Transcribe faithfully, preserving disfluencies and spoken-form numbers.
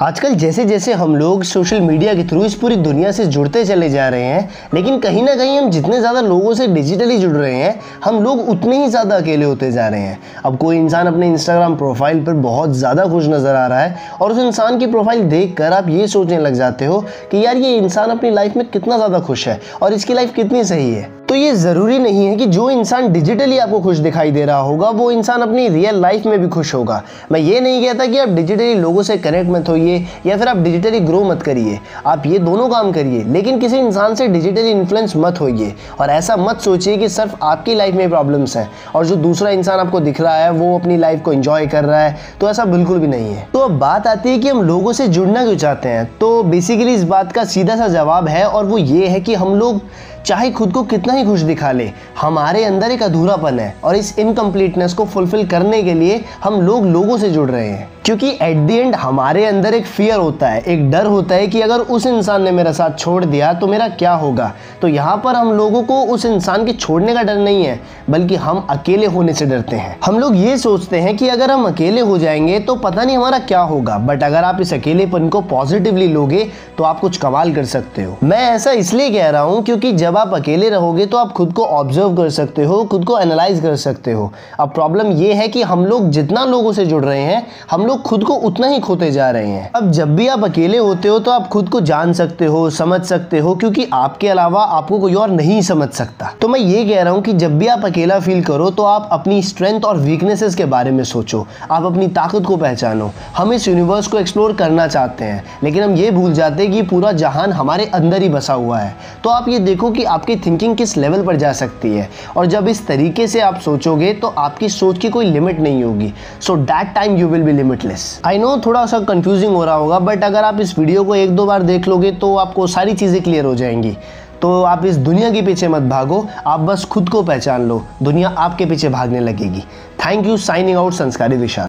आजकल जैसे जैसे हम लोग सोशल मीडिया के थ्रू इस पूरी दुनिया से जुड़ते चले जा रहे हैं, लेकिन कहीं ना कहीं हम जितने ज़्यादा लोगों से डिजिटली जुड़ रहे हैं, हम लोग उतने ही ज़्यादा अकेले होते जा रहे हैं। अब कोई इंसान अपने इंस्टाग्राम प्रोफाइल पर बहुत ज़्यादा खुश नज़र आ रहा है और उस इंसान की प्रोफाइल देखकर आप ये सोचने लग जाते हो कि यार ये इंसान अपनी लाइफ में कितना ज़्यादा खुश है और इसकी लाइफ कितनी सही है। तो ये ज़रूरी नहीं है कि जो इंसान डिजिटली आपको खुश दिखाई दे रहा होगा वो इंसान अपनी रियल लाइफ में भी खुश होगा। मैं ये नहीं कहता कि आप डिजिटली लोगों से कनेक्ट मत होइए या फिर आप डिजिटली ग्रो मत करिए, आप ये दोनों काम करिए, लेकिन किसी इंसान से डिजिटली इन्फ्लुएंस मत होइए और ऐसा मत सोचिए कि सिर्फ आपकी लाइफ में प्रॉब्लम्स हैं और जो दूसरा इंसान आपको दिख रहा है वो अपनी लाइफ को एंजॉय कर रहा है। तो ऐसा बिल्कुल भी नहीं है। तो अब बात आती है कि हम लोगों से जुड़ना क्यों चाहते हैं। तो बेसिकली इस बात का सीधा सा जवाब है और वो ये है कि हम लोग चाहे खुद को कितना ही खुश दिखा ले, हमारे अंदर एक अधूरापन है और इस इनकम्प्लीटनेस को फुलफिल करने के लिए हम लोग लोगों से जुड़ रहे हैं। क्योंकि एट द एंड हमारे अंदर एक फियर होता है, एक डर होता है कि अगर उस इंसान ने मेरा साथ छोड़ दिया तो मेरा क्या होगा। तो यहाँ पर हम लोगों को उस इंसान के छोड़ने का डर नहीं है, बल्कि हम अकेले होने से डरते हैं। हम लोग ये सोचते हैं कि अगर हम अकेले हो जाएंगे तो पता नहीं हमारा क्या होगा, बट अगर आप इस अकेलेपन को पॉजिटिवली लोगे तो आप कुछ कमाल कर सकते हो। मैं ऐसा इसलिए कह रहा हूँ क्योंकि जब आप अकेले रहोगे तो आप खुद को ऑब्जर्व कर सकते हो, खुद को एनालाइज कर सकते हो। अब प्रॉब्लम ये है कि हम लोग जितना लोगों से जुड़ रहे हैं, हम लोग खुद को उतना ही खोते जा रहे हैं। अब जब भी आप अकेले होते हो तो आप खुद को जान सकते हो, समझ सकते हो, क्योंकि आपके अलावा आपको कोई और नहीं समझ सकता। तो मैं ये कह रहा हूँ कि जब भी आप अकेला फील करो तो आप अपनी स्ट्रेंथ और वीकनेसेस के बारे में सोचो, आप अपनी ताकत को पहचानो। हम इस यूनिवर्स को एक्सप्लोर करना चाहते हैं, लेकिन हम ये भूल जाते हैं कि पूरा जहान हमारे अंदर ही बसा हुआ है। तो आप ये देखो कि आपकी थिंकिंग किस लेवल पर जा सकती है, और जब इस तरीके से आप सोचोगे तो आपकी सोच की कोई लिमिट नहीं होगी। So that time you will be limitless. I know थोड़ा सा कंफ्यूजिंग हो रहा होगा, बट अगर आप इस वीडियो को एक दो बार देख लोगे तो आपको सारी चीज़ें क्लियर हो जाएंगी। तो आप इस दुनिया के पीछे मत भागो, आप बस खुद को पहचान लो, दुनिया आपके पीछे भागने लगेगी। Thank you. साइनिंग आउट, संस्कारी विशाल।